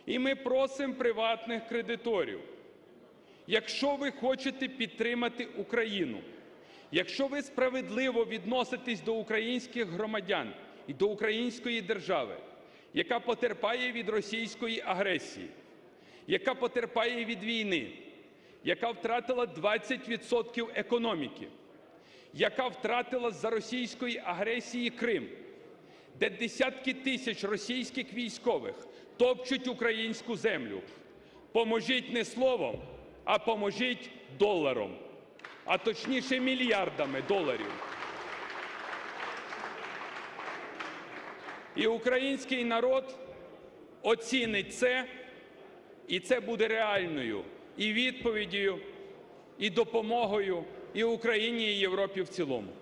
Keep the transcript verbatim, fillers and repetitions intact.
І ми просимо приватних кредиторів, якщо ви хочете підтримати Україну, якщо ви справедливо відноситесь до українських громадян і до української держави, яка потерпає від російської агресії, яка потерпає від війни, яка втратила двадцять відсотків економіки, яка втратила з-за російської агресії Крим, де десятки тисяч російських військових топчуть українську землю. Поможіть не словом, а поможіть доларом, а точніше мільярдами доларів. І український народ оцінить це, і це буде реальною і відповіддю, і допомогою і Україні, і Європі в цілому.